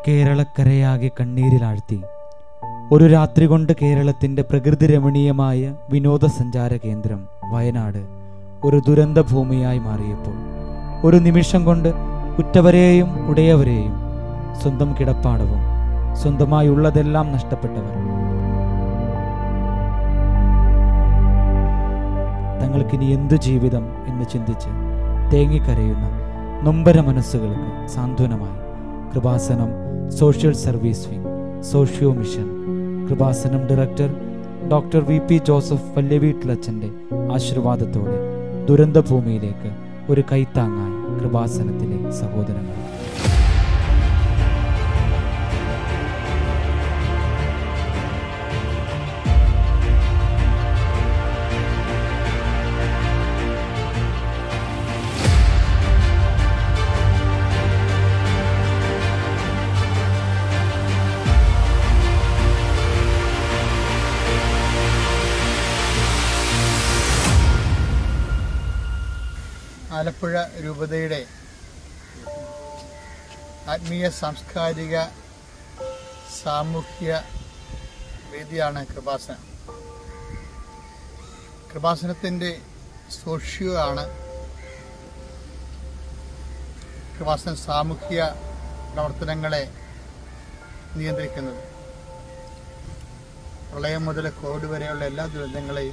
കേരളക്കരയാകെ കണ്ണീരിലാഴ്ത്തി ഒരു രാത്രി കൊണ്ട് കേരളത്തിൻ്റെ പ്രകൃതി രമണീയമായ വിനോദസഞ്ചാര കേന്ദ്രം വയനാട് ഒരു ദുരന്ത ഭൂമിയായി മാറിയപ്പോൾ ഒരു നിമിഷം കൊണ്ട് ഉറ്റവരെയും ഉടയവരെയും സ്വന്തം കിടപ്പാടവും സ്വന്തമായുള്ളതെല്ലാം നഷ്ടപ്പെട്ടവർ തങ്ങൾക്കിനി എന്തു ജീവിതം എന്ന് ചിന്തിച്ച് തേങ്ങിക്കരയുന്ന നൊമ്പര മനസ്സുകൾക്ക് സാന്ത്വനമായി Kripasanam social service wing socio mission Kripasanam director doctor V. P വല്യവീട്ടിലച്ചൻ്റെ ആശീർവാദത്തോടെ ദുരന്തഭൂമിയിലേക്ക് ഒരു കൈത്താങ്ങായി കൃപാസനത്തിലെ സഹോദരങ്ങൾ. ആലപ്പുഴ രൂപതയുടെ ആത്മീയ സാംസ്കാരിക സാമൂഹ്യ വേദിയാണ് കൃപാസനം. കൃപാസനത്തിൻ്റെ സോഷ്യോ ആണ് കൃപാസന സാമൂഹ്യ പ്രവർത്തനങ്ങളെ നിയന്ത്രിക്കുന്നത്. പ്രളയം മുതൽ കോവിഡ് വരെയുള്ള എല്ലാ ദുരന്തങ്ങളെയും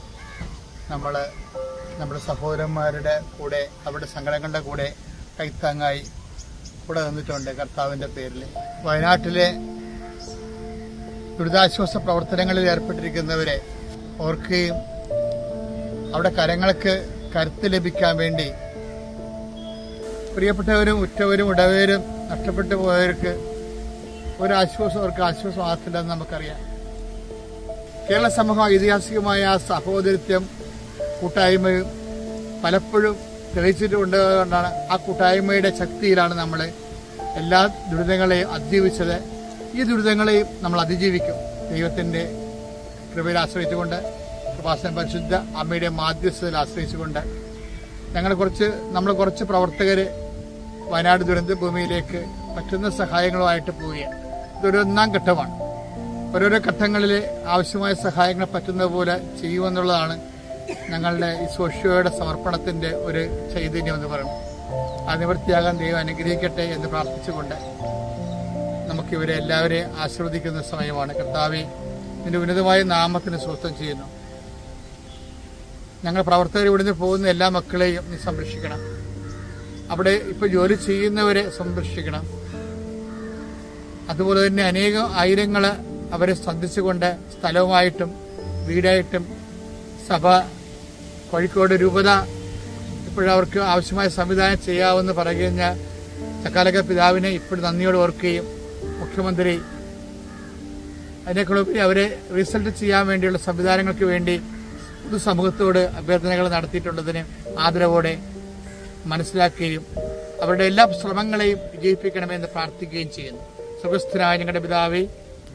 നമ്മുടെ സഹോദരന്മാരുടെ കൂടെ അവരുടെ സംഘടനകളുടെ കൂടെ കൈത്താങ്ങായി കൂടെ നിന്നിട്ടുണ്ട്. കർത്താവിൻ്റെ പേരിൽ വയനാട്ടിലെ ദുരിതാശ്വാസ പ്രവർത്തനങ്ങളിൽ ഏർപ്പെട്ടിരിക്കുന്നവരെ ഓർക്കുകയും അവിടെ കരങ്ങൾക്ക് കരുത്ത് ലഭിക്കാൻ വേണ്ടി പ്രിയപ്പെട്ടവരും ഉറ്റവരും ഉടവരും നഷ്ടപ്പെട്ടു പോയവർക്ക് ഒരാശ്വാസം അവർക്ക് ആശ്വാസമാകത്തില്ലെന്ന് നമുക്കറിയാം. കേരള സമൂഹം ഐതിഹാസികമായ സഹോദരത്വം കൂട്ടായ്മയും പലപ്പോഴും തെളിയിച്ചിട്ടുകൊണ്ടാണ് ആ കൂട്ടായ്മയുടെ ശക്തിയിലാണ് നമ്മൾ എല്ലാ ദുരിതങ്ങളെയും അതിജീവിച്ചത്. ഈ ദുരിതങ്ങളെയും നമ്മൾ അതിജീവിക്കും ദൈവത്തിൻ്റെ കൃപയിൽ ആശ്രയിച്ചുകൊണ്ട്, കൃപാസന പരിശുദ്ധ അമ്മയുടെ മാധ്യസ്ഥതയിൽ ആശ്രയിച്ചുകൊണ്ട് നമ്മൾ കുറച്ച് പ്രവർത്തകർ വയനാട് ദുരന്ത ഭൂമിയിലേക്ക് പറ്റുന്ന സഹായങ്ങളുമായിട്ട് പോവുകയാണ്. ഇതൊരു ഒന്നാം ഘട്ടമാണ്. ഓരോരോ ഘട്ടങ്ങളിൽ ആവശ്യമായ സഹായങ്ങൾ പറ്റുന്ന പോലെ ചെയ്യുമെന്നുള്ളതാണ് ഞങ്ങളുടെ ഈ സോഷ്യോയുടെ സമർപ്പണത്തിൻ്റെ ഒരു ചൈതന്യം എന്ന് പറയുന്നത്. ആ നിവൃത്തിയാകാൻ ദൈവം അനുഗ്രഹിക്കട്ടെ എന്ന് പ്രാർത്ഥിച്ചുകൊണ്ട് നമുക്കിവരെ എല്ലാവരെയും ആശീർവദിക്കുന്ന സമയമാണ്. കർത്താവേ, നിന്റെ ഉന്നതമായ നാമത്തിന് സ്വസ്ഥം ചെയ്യുന്നു. ഞങ്ങൾ പ്രവർത്തകർ ഇവിടുന്ന് പോകുന്ന എല്ലാ മക്കളെയും നീ സംരക്ഷിക്കണം. അവിടെ ഇപ്പോൾ ജോലി ചെയ്യുന്നവരെ സംരക്ഷിക്കണം. അതുപോലെ തന്നെ അനേകം ആയിരങ്ങൾ അവരെ ശ്രദ്ധിച്ചുകൊണ്ട് സ്ഥലവുമായിട്ടും വീടായിട്ടും സഭ കോഴിക്കോട് രൂപത ഇപ്പോഴവർക്ക് ആവശ്യമായ സംവിധാനം ചെയ്യാമെന്ന് പറയുന്ന ചക്കാലക പിതാവിനെ ഇപ്പോഴും നന്ദിയോട് ഓർക്കുകയും മുഖ്യമന്ത്രി അതിനേക്കുള്ളുപരി അവരെ റിസൾട്ട് ചെയ്യാൻ വേണ്ടിയുള്ള സംവിധാനങ്ങൾക്ക് വേണ്ടി പൊതുസമൂഹത്തോട് അഭ്യർത്ഥനകൾ നടത്തിയിട്ടുള്ളതിന് ആദരവോടെ മനസ്സിലാക്കുകയും അവരുടെ എല്ലാ ശ്രമങ്ങളെയും വിജയിപ്പിക്കണമെന്ന് പ്രാർത്ഥിക്കുകയും ചെയ്യുന്നു. സ്വർഗ്ഗസ്ഥനായ ഞങ്ങളുടെ പിതാവേ,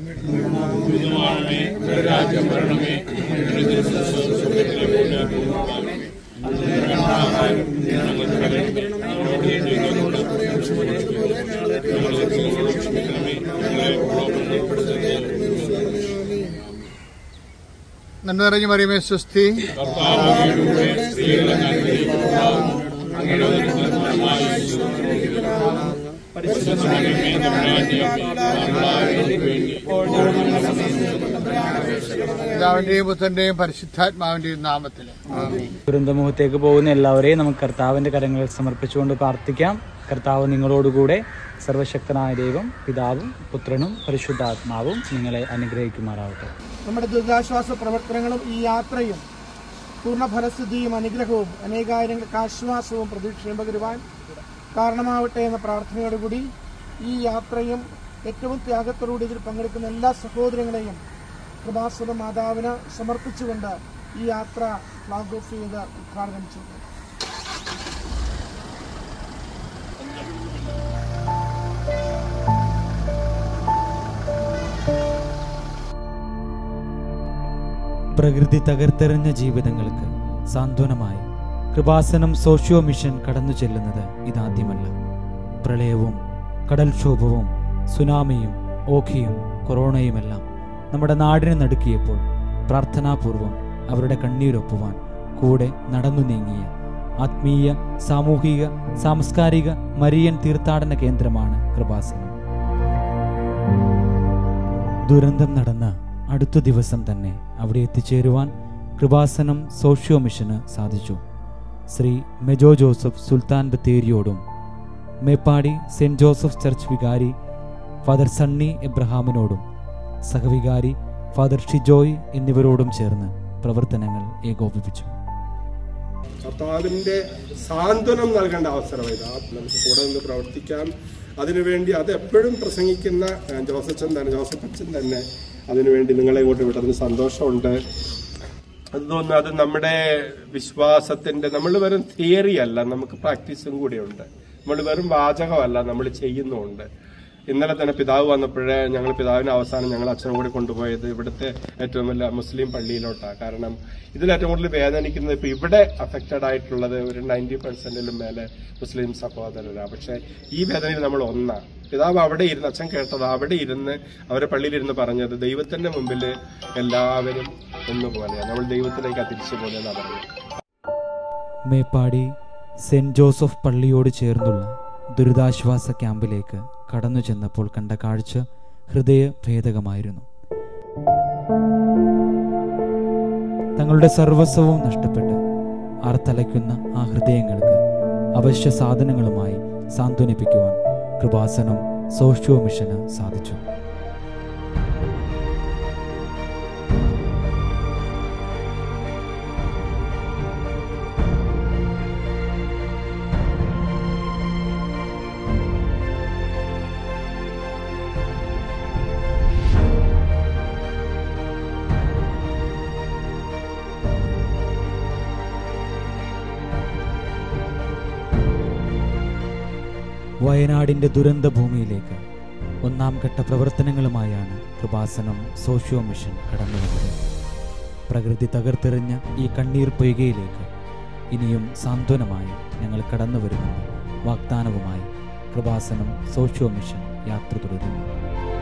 നന്മ നിറഞ്ഞ മറിയമേ സ്വസ്തി, പിതാവിന്റെയും പുത്രന്റെയും പരിശുദ്ധാത്മാവിന്റെയും നാമത്തിൽ. ദുരന്തമുഖത്തേക്ക് പോകുന്ന എല്ലാവരെയും നമുക്ക് കർത്താവിന്റെ കരങ്ങളിൽ സമർപ്പിച്ചുകൊണ്ട് പ്രാർത്ഥിക്കാം. കർത്താവ് നിങ്ങളോടുകൂടെ. സർവശക്തനായ ദൈവം പിതാവും പുത്രനും പരിശുദ്ധാത്മാവും നിങ്ങളെ അനുഗ്രഹിക്കുമാറാവട്ടെ. നമ്മുടെ ദുരിതാശ്വാസ പ്രവർത്തനങ്ങളും ഈ യാത്രയും പൂർണ്ണ ഫലസിദ്ധിയും അനുഗ്രഹവും അനേകായിരങ്ങൾക്ക് ആശ്വാസവും പ്രതീക്ഷയും പകരുവാൻ കാരണമാവട്ടെ എന്ന പ്രാർത്ഥനയോടുകൂടി ഈ യാത്രയും ഏറ്റവും ത്യാഗത്തോടുകൂടി ഇതിൽ പങ്കെടുക്കുന്ന എല്ലാ സഹോദരങ്ങളെയും കൃപാസന മാതാവിന് സമർപ്പിച്ചുകൊണ്ട് ഈ യാത്ര ഫ്ലാഗ് ഓഫ് ചെയ്ത് ഉദ്ഘാടനം ചെയ്തു. പ്രകൃതി തകർത്തെറിഞ്ഞ ജീവിതങ്ങൾക്ക് സാന്ത്വനമായി കൃപാസനം സോഷ്യോ മിഷൻ കടന്നു ചെല്ലുന്നത് ഇതാദ്യമല്ല. പ്രളയവും കടൽക്ഷോഭവും സുനാമിയും ഓഖിയും കൊറോണയുമെല്ലാം നമ്മുടെ നാടിനെ നടുക്കിയപ്പോൾ പ്രാർത്ഥനാപൂർവം അവരുടെ കണ്ണീരൊപ്പുവാൻ കൂടെ നടന്നു നീങ്ങിയ ആത്മീയ, സാമൂഹിക, സാംസ്കാരിക മരിയൻ തീർത്ഥാടന കേന്ദ്രമാണ് കൃപാസനം. ദുരന്തം നടന്ന അടുത്ത ദിവസം തന്നെ അവിടെ എത്തിച്ചേരുവാൻ കൃപാസനം സോഷ്യോ മിഷന് സാധിച്ചു. ശ്രീ മെജോ ജോസഫ് സുൽത്താൻ ബത്തേരിയോടും മേപ്പാടി സെന്റ് ജോസഫ് ചർച്ച് വികാരി ഫാദർ സണ്ണി എബ്രഹാമിനോടും സഹവികാരി ഫാദർ ഷിജോയ് എന്നിവരോടും ചേർന്ന് പ്രവർത്തനങ്ങൾ ഏകോപിപ്പിച്ചു. കർത്താവിൻ്റെ സാന്ത്വനം നൽകേണ്ട അവസരമായി നമുക്ക് കൂടെ നിന്ന് പ്രവർത്തിക്കാം. അതിനുവേണ്ടി അത് എപ്പോഴും പ്രസംഗിക്കുന്ന ജോസഫ് അച്ഛൻ തന്നെ അതിനുവേണ്ടി നിങ്ങളെ ഇങ്ങോട്ട് വിട്ടതിന് സന്തോഷമുണ്ട്. അത് തോന്നുന്നു അത് നമ്മുടെ വിശ്വാസത്തിന്റെ, നമ്മൾ വെറും തിയറി അല്ല, നമുക്ക് പ്രാക്ടീസും കൂടിയുണ്ട്. നമ്മൾ വെറും വാചകമല്ല, നമ്മൾ ചെയ്യുന്നുമുണ്ട്. ഇന്നലെ തന്നെ പിതാവ് വന്നപ്പോഴേ ഞങ്ങൾ പിതാവിന് അവസാനം ഞങ്ങൾ അച്ഛനും കൂടി കൊണ്ടുപോയത് ഇവിടുത്തെ ഏറ്റവും വലിയ മുസ്ലിം പള്ളിയിലോട്ടാണ്. കാരണം ഇതിൽ ഏറ്റവും കൂടുതൽ വേദനിക്കുന്നത് ഇപ്പൊ ഇവിടെ അഫക്റ്റഡ് ആയിട്ടുള്ളത് ഒരു 90% മേലെ മുസ്ലിം സഹോദരരാണ്. പക്ഷെ ഈ വേദനയിൽ നമ്മൾ ഒന്നാണ്. പിതാവ് അവിടെ ഇരുന്ന്, അച്ഛൻ കേട്ടത് അവിടെ ഇരുന്ന് അവരെ പള്ളിയിലിരുന്ന് പറഞ്ഞത് ദൈവത്തിന്റെ മുമ്പിൽ എല്ലാവരും ഒന്നുപോലെയാണ്, നമ്മൾ ദൈവത്തിലേക്ക് തിരിച്ചു പോലെയെന്നാണ് പറഞ്ഞത്. മേപ്പാടി സെന്റ് ജോസഫ് പള്ളിയോട് ചേർന്നുള്ള ദുരിതാശ്വാസ ക്യാമ്പിലേക്ക് കടന്നു ചെന്നപ്പോൾ കണ്ട കാഴ്ച ഹൃദയഭേദകമായിരുന്നു. തങ്ങളുടെ സർവസ്വവും നഷ്ടപ്പെട്ട് ആർത്തലയ്ക്കുന്ന ആ ഹൃദയങ്ങൾക്ക് അവശ്യ സാധനങ്ങളുമായി സാന്ത്വനിപ്പിക്കുവാൻ കൃപാസനം സോഷ്യോ മിഷന് സാധിച്ചു. വയനാടിൻ്റെ ദുരന്തഭൂമിയിലേക്ക് ഒന്നാം ഘട്ട പ്രവർത്തനങ്ങളുമായാണ് കൃപാസനം സോഷ്യോ മിഷൻ കടന്നുവന്നത്. പ്രകൃതി തകർത്തെറിഞ്ഞ ഈ കണ്ണീർ പൊയ്കയിലേക്ക് ഇനിയും സാന്ത്വനമായി ഞങ്ങൾ കടന്നു വരുമെന്ന വാഗ്ദാനവുമായി കൃപാസനം സോഷ്യോ മിഷൻ യാത്ര തുടരുന്നു.